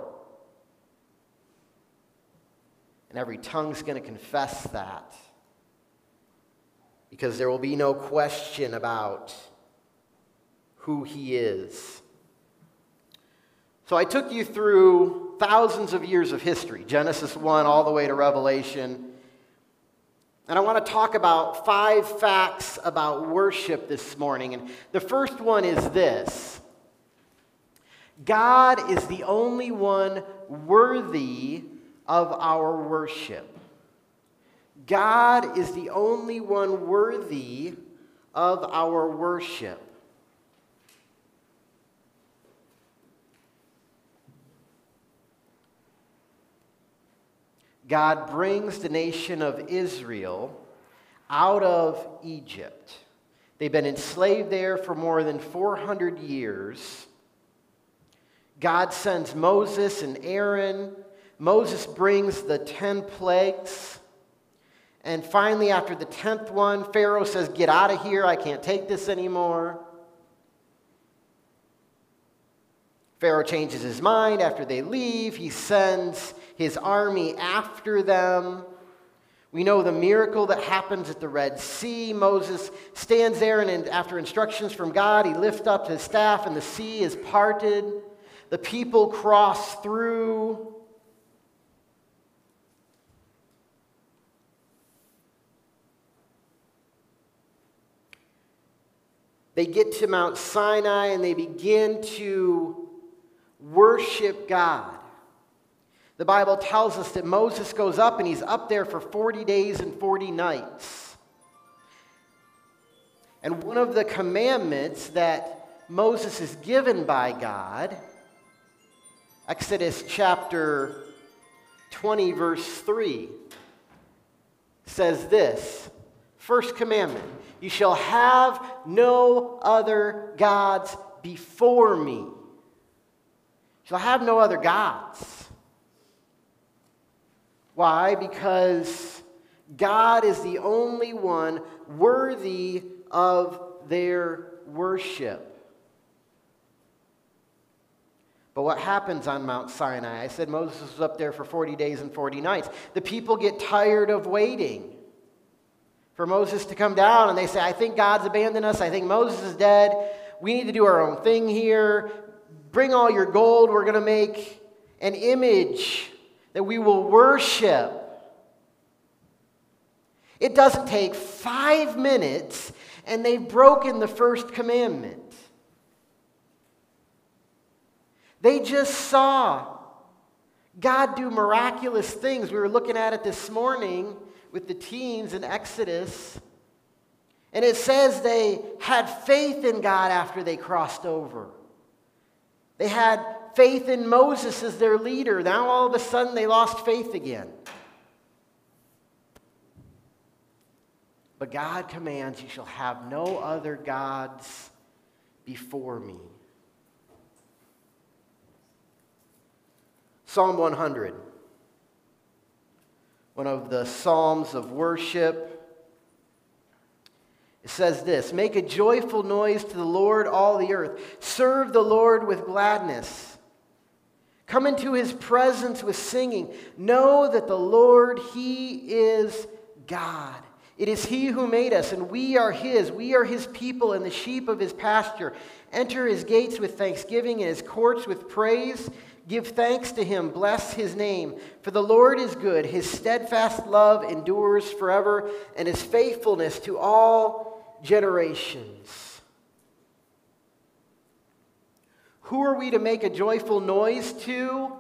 And every tongue's going to confess that. Because there will be no question about who he is. So I took you through thousands of years of history, Genesis 1 all the way to Revelation. And I want to talk about 5 facts about worship this morning. And the first one is this: God is the only one worthy of our worship. God is the only one worthy of our worship. God brings the nation of Israel out of Egypt. They've been enslaved there for more than 400 years. God sends Moses and Aaron. Moses brings the 10 plagues. And finally, after the 10th one, Pharaoh says, "Get out of here, I can't take this anymore." Pharaoh changes his mind after they leave. He sends his army after them. We know the miracle that happens at the Red Sea. Moses stands there, and after instructions from God, he lifts up his staff, and the sea is parted. The people cross through. They get to Mount Sinai, and they begin to worship God. The Bible tells us that Moses goes up, and he's up there for 40 days and 40 nights. And one of the commandments that Moses is given by God, Exodus chapter 20, verse 3, says this. First commandment: you shall have no other gods before me. You shall have no other gods. Why? Because God is the only one worthy of their worship. But what happens on Mount Sinai? I said Moses was up there for 40 days and 40 nights. The people get tired of waiting for Moses to come down, and they say, I think God's abandoned us. I think Moses is dead. We need to do our own thing here. Bring all your gold. We're going to make an image that we will worship. It doesn't take 5 minutes, and they've broken the first commandment. They just saw God do miraculous things. We were looking at it this morning with the teens in Exodus. And it says they had faith in God after they crossed over. They had faith in Moses as their leader. Now all of a sudden they lost faith again. But God commands, you shall have no other gods before me. Psalm 100, one of the psalms of worship. It says this: make a joyful noise to the Lord, all the earth. Serve the Lord with gladness. Come into his presence with singing. Know that the Lord, he is God. It is he who made us, and we are his. We are his people and the sheep of his pasture. Enter his gates with thanksgiving and his courts with praise. Give thanks to him. Bless his name. For the Lord is good. His steadfast love endures forever, and his faithfulness to all generations. Who are we to make a joyful noise to?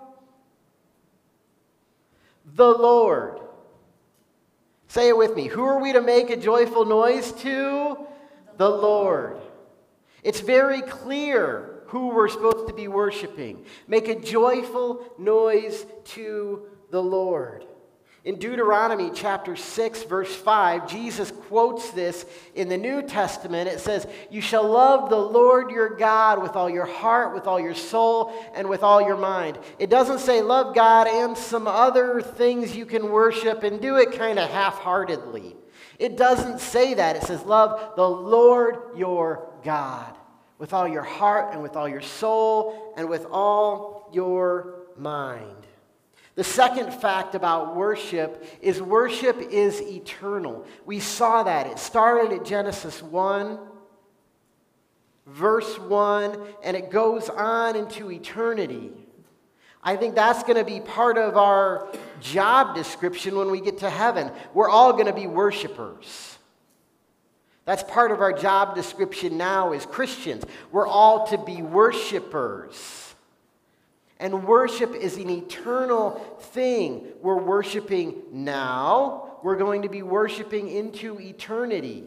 The Lord. Say it with me. Who are we to make a joyful noise to? The Lord. It's very clear who we're supposed to be worshiping. Make a joyful noise to the Lord. In Deuteronomy chapter 6, verse 5, Jesus quotes this in the New Testament. It says, "You shall love the Lord your God with all your heart, with all your soul, and with all your mind." It doesn't say love God and some other things you can worship and do it kind of half-heartedly. It doesn't say that. It says love the Lord your God with all your heart and with all your soul and with all your mind. The second fact about worship is eternal. We saw that. It started at Genesis 1, verse 1, and it goes on into eternity. I think that's going to be part of our job description when we get to heaven. We're all going to be worshipers. That's part of our job description now as Christians. We're all to be worshipers. And worship is an eternal thing. We're worshiping now. We're going to be worshiping into eternity.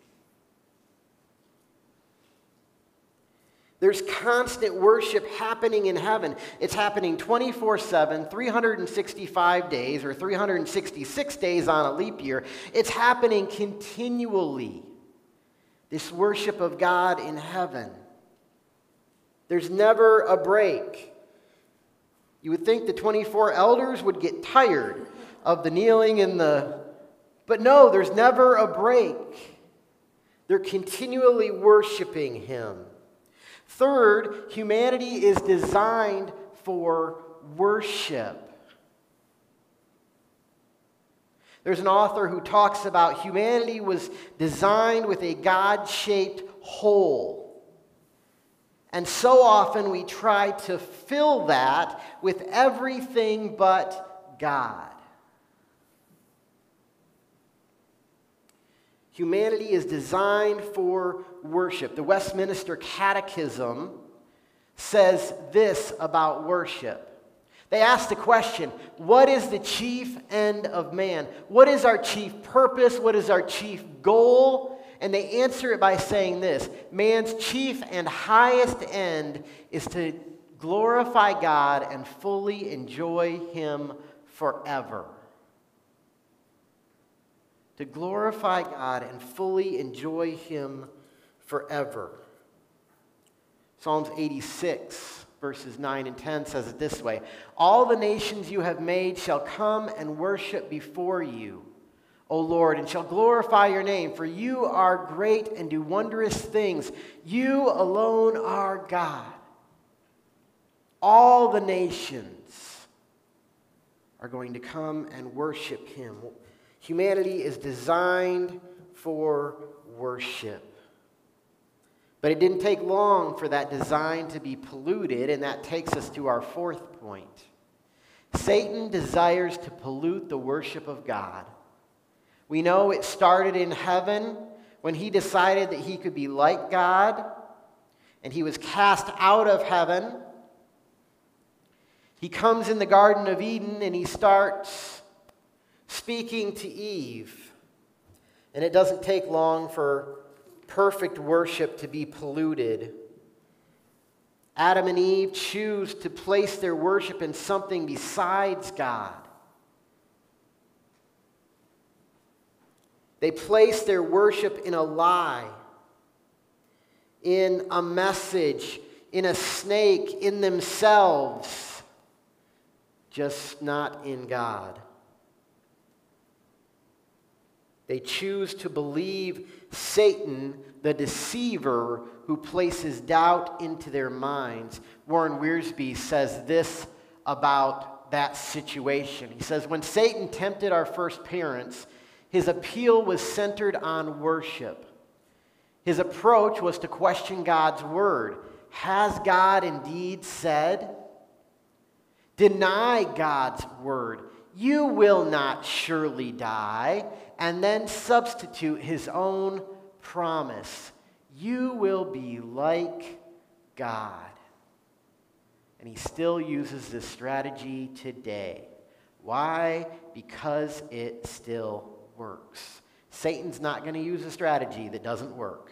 There's constant worship happening in heaven. It's happening 24/7, 365 days, or 366 days on a leap year. It's happening continually. This worship of God in heaven. There's never a break. You would think the 24 elders would get tired of the kneeling and but no, there's never a break. They're continually worshiping him. Third, humanity is designed for worship. There's an author who talks about humanity was designed with a God-shaped hole. And so often we try to fill that with everything but God. Humanity is designed for worship. The Westminster Catechism says this about worship. They ask the question, what is the chief end of man? What is our chief purpose? What is our chief goal? And they answer it by saying this: man's chief and highest end is to glorify God and fully enjoy him forever. To glorify God and fully enjoy him forever. Psalms 86, verses 9 and 10 says it this way: "All the nations you have made shall come and worship before you, O Lord, and shall glorify your name, for you are great and do wondrous things. You alone are God." All the nations are going to come and worship him. Humanity is designed for worship. But it didn't take long for that design to be polluted, and that takes us to our fourth point. Satan desires to pollute the worship of God. We know it started in heaven when he decided that he could be like God, and he was cast out of heaven. He comes in the Garden of Eden and he starts speaking to Eve. And it doesn't take long for perfect worship to be polluted. Adam and Eve choose to place their worship in something besides God. They place their worship in a lie, in a message, in a snake, in themselves, just not in God. They choose to believe Satan, the deceiver, who places doubt into their minds. Warren Wiersbe says this about that situation. He says, when Satan tempted our first parents, His appeal was centered on worship. His approach was to question God's word. Has God indeed said? Deny God's word. You will not surely die. And then substitute his own promise. You will be like God. And he still uses this strategy today. Why? Because it still works. Satan's not going to use a strategy that doesn't work.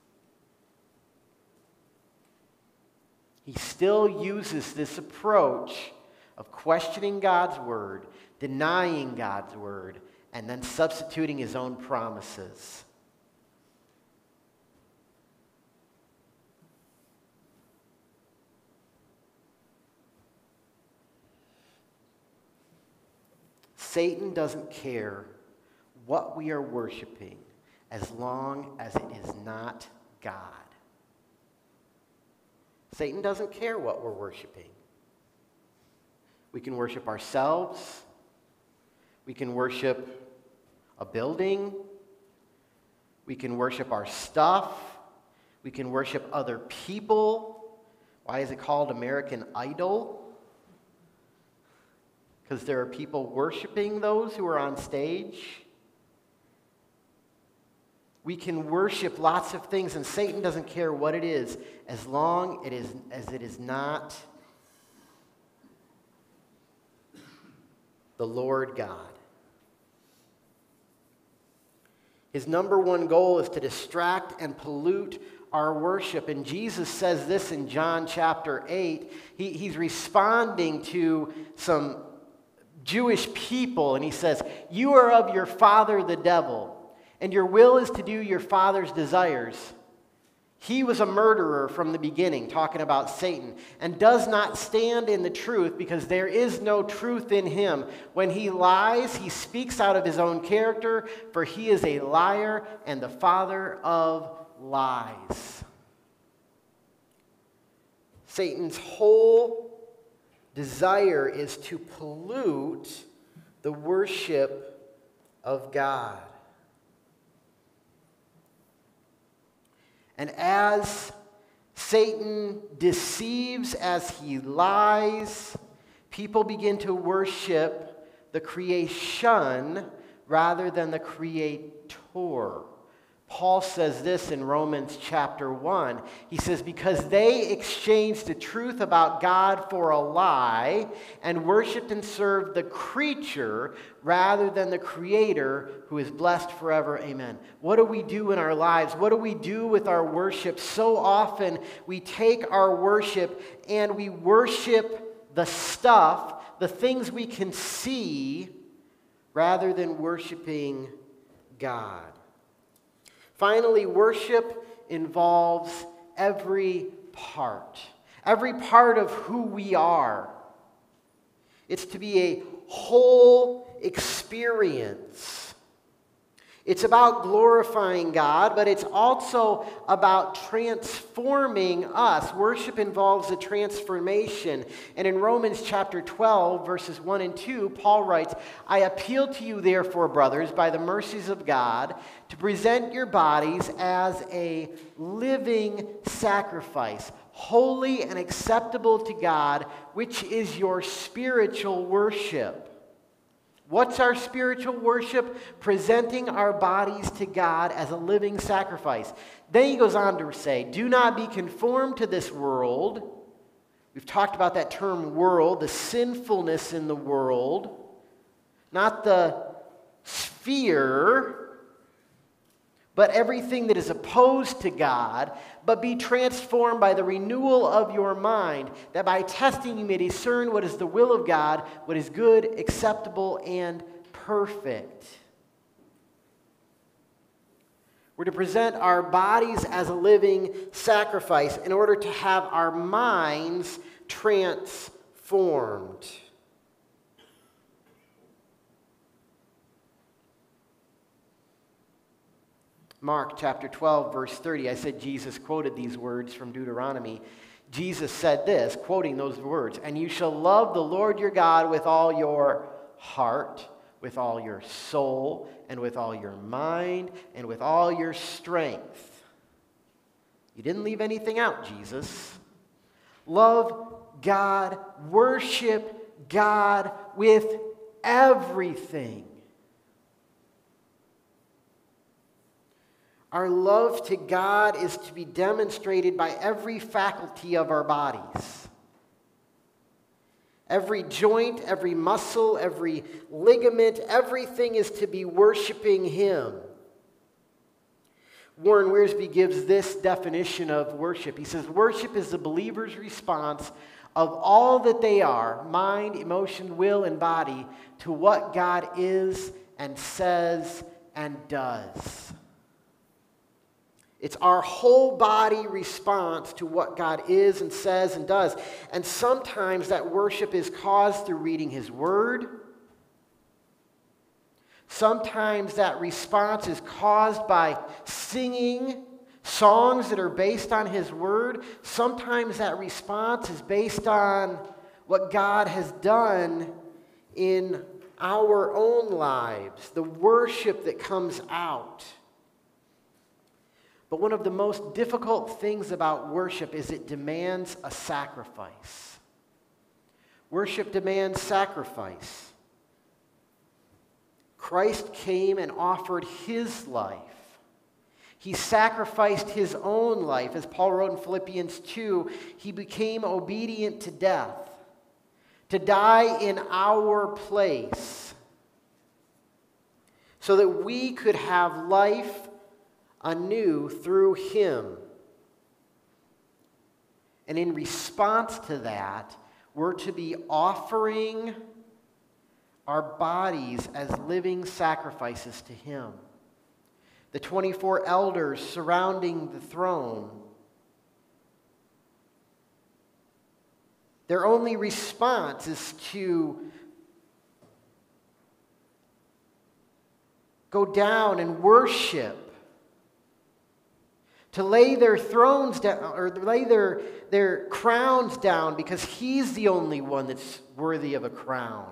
He still uses this approach of questioning God's word, denying God's word, and then substituting his own promises. Satan doesn't care what we are worshiping as long as it is not God. Satan doesn't care what we're worshiping. We can worship ourselves. We can worship a building. We can worship our stuff. We can worship other people. Why is it called American Idol? Because there are people worshiping those who are on stage. We can worship lots of things, and Satan doesn't care what it is, as long as it is not the Lord God. His number one goal is to distract and pollute our worship. And Jesus says this in John chapter 8. He's responding to some Jewish people, and he says, "You are of your father the devil, and your will is to do your father's desires. He was a murderer from the beginning," talking about Satan, "and does not stand in the truth because there is no truth in him. When he lies, he speaks out of his own character, for he is a liar and the father of lies." Satan's whole desire is to pollute the worship of God. And as Satan deceives, as he lies, people begin to worship the creation rather than the Creator. Paul says this in Romans chapter 1. He says, "Because they exchanged the truth about God for a lie and worshiped and served the creature rather than the Creator, who is blessed forever. Amen." What do we do in our lives? What do we do with our worship? So often we take our worship and we worship the stuff, the things we can see, rather than worshiping God. Finally, worship involves every part of who we are. It's to be a whole experience. It's about glorifying God, but it's also about transforming us. Worship involves a transformation. And in Romans chapter 12, verses 1 and 2, Paul writes, "I appeal to you, therefore, brothers, by the mercies of God, to present your bodies as a living sacrifice, holy and acceptable to God, which is your spiritual worship." What's our spiritual worship? Presenting our bodies to God as a living sacrifice. Then he goes on to say, "Do not be conformed to this world." We've talked about that term world, the sinfulness in the world, not the sphere, but everything that is opposed to God, but be transformed by the renewal of your mind, that by testing you may discern what is the will of God, what is good, acceptable, and perfect. We're to present our bodies as a living sacrifice in order to have our minds transformed. Mark chapter 12, verse 30, I said Jesus quoted these words from Deuteronomy. Jesus said this, quoting those words, "And you shall love the Lord your God with all your heart, with all your soul and with all your mind and with all your strength. You didn't leave anything out, Jesus. Love God, worship God with everything. Our love to God is to be demonstrated by every faculty of our bodies. Every joint, every muscle, every ligament, everything is to be worshiping Him. Warren Wiersbe gives this definition of worship. He says, worship is the believer's response of all that they are, mind, emotion, will, and body, to what God is and says and does. It's our whole body response to what God is and says and does. And sometimes that worship is caused through reading His Word. Sometimes that response is caused by singing songs that are based on His Word. Sometimes that response is based on what God has done in our own lives, the worship that comes out. But one of the most difficult things about worship is it demands a sacrifice. Worship demands sacrifice. Christ came and offered His life. He sacrificed His own life. As Paul wrote in Philippians 2, He became obedient to death, to die in our place, so that we could have life anew through Him. And in response to that, we're to be offering our bodies as living sacrifices to Him. The 24 elders surrounding the throne, their only response is to go down and worship, to lay their thrones down, or lay their crowns down, because He's the only one that's worthy of a crown.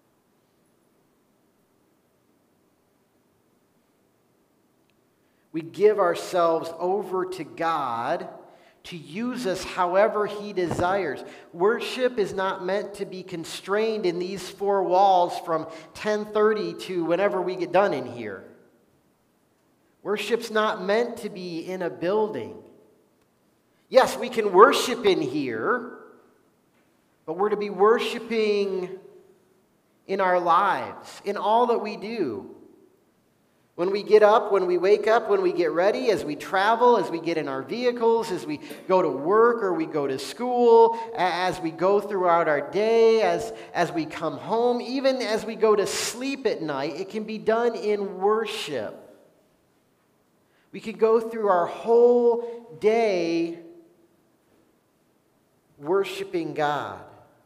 We give ourselves over to God to use us however He desires. Worship is not meant to be constrained in these four walls from 10:30 to whenever we get done in here. Worship's not meant to be in a building. Yes, we can worship in here, but we're to be worshiping in our lives, in all that we do. When we get up, when we wake up, when we get ready, as we travel, as we get in our vehicles, as we go to work or we go to school, as we go throughout our day, as we come home, even as we go to sleep at night, it can be done in worship. We could go through our whole day worshiping God.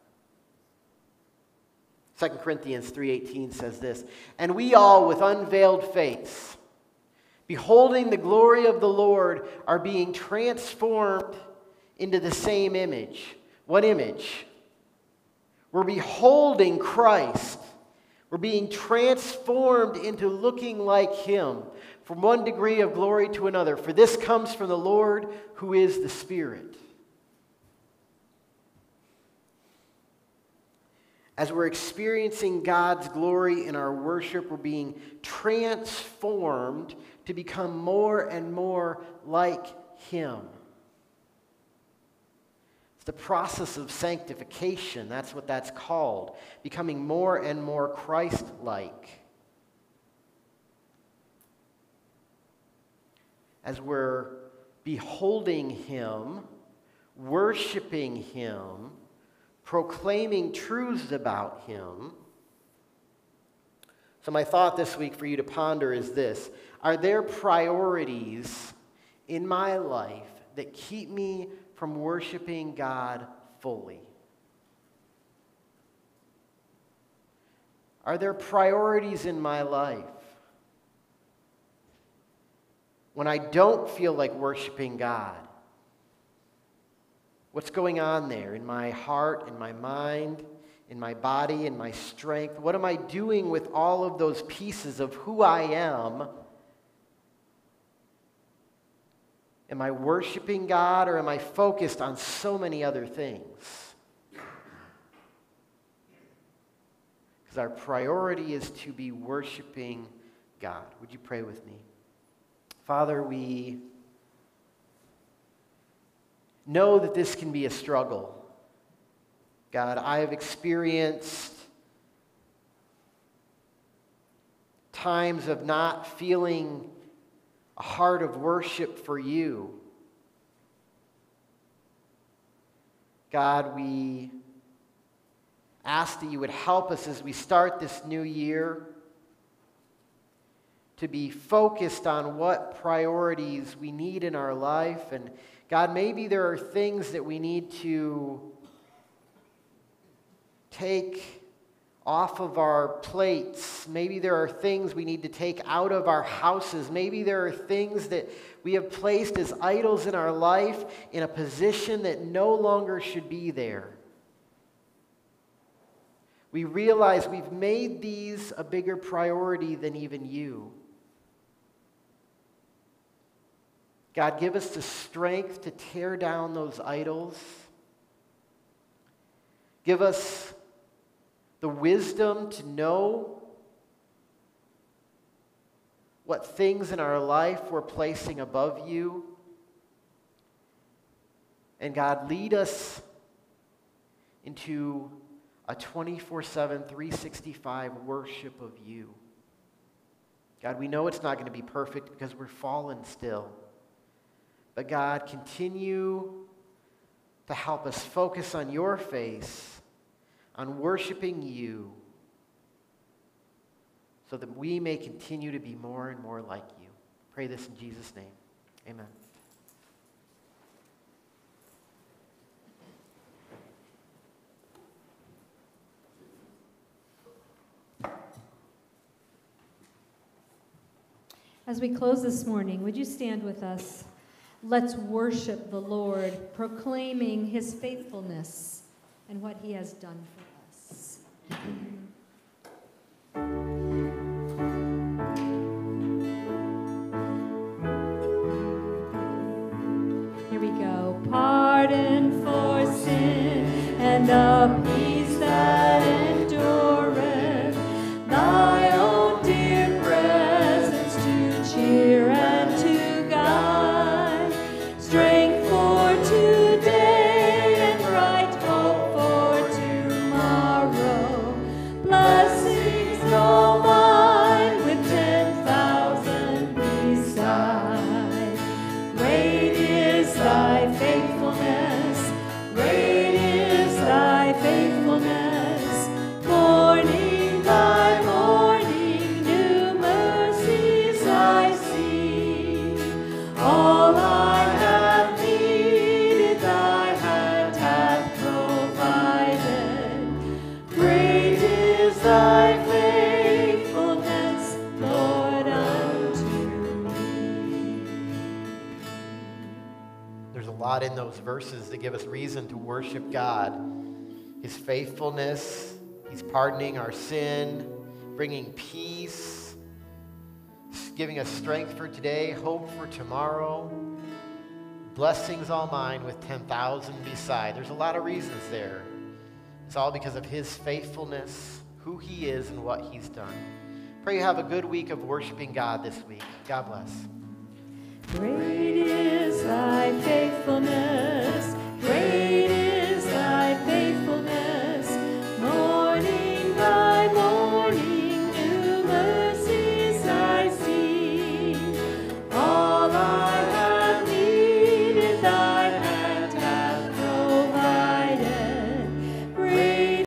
2 Corinthians 3:18 says this, "And we all with unveiled face, beholding the glory of the Lord, are being transformed into the same image." What image? We're beholding Christ. We're being transformed into looking like Him, from one degree of glory to another. For this comes from the Lord, who is the Spirit. As we're experiencing God's glory in our worship, we're being transformed to become more and more like Him. It's the process of sanctification. That's what that's called. Becoming more and more Christ-like. As we're beholding Him, worshiping Him, proclaiming truths about Him. So my thought this week for you to ponder is this: are there priorities in my life that keep me from worshiping God fully? Are there priorities in my life when I don't feel like worshiping God? What's going on there in my heart, in my mind, in my body, in my strength? What am I doing with all of those pieces of who I am? Am I worshiping God, or am I focused on so many other things? Because our priority is to be worshiping God. Would you pray with me? Father, we know that this can be a struggle. God, I have experienced times of not feeling a heart of worship for you. God, we ask that you would help us as we start this new year to be focused on what priorities we need in our life. And God, maybe there are things that we need to take off of our plates. Maybe there are things we need to take out of our houses. Maybe there are things that we have placed as idols in our life in a position that no longer should be there. We realize we've made these a bigger priority than even you. God, give us the strength to tear down those idols. Give us the wisdom to know what things in our life we're placing above you. And God, lead us into a 24/7, 365 worship of you. God, we know it's not going to be perfect because we're fallen still. But God, continue to help us focus on your face, on worshiping you, so that we may continue to be more and more like you. Pray this in Jesus' name. Amen. As we close this morning, would you stand with us? Let's worship the Lord, proclaiming his faithfulness and what he has done for us. Here we go. Pardon for sin and a peace that endureth, thy own dear presence to cheer and to guide, strength for today and bright hope for tomorrow, blessings all mine with 10,000 beside. Great is thy faithfulness, great is thy faithfulness, morning by morning new mercies I see. All I have needed thy hand hath provided. Great is thy faithfulness, Lord, unto me. There's a lot in those verses that give us reason to worship God. His faithfulness, he's pardoning our sin, bringing peace, giving us strength for today, hope for tomorrow, blessings all mine with 10,000 beside. There's a lot of reasons there. It's all because of his faithfulness, who he is, and what he's done. Pray you have a good week of worshiping God this week. God bless. Great is thy faithfulness.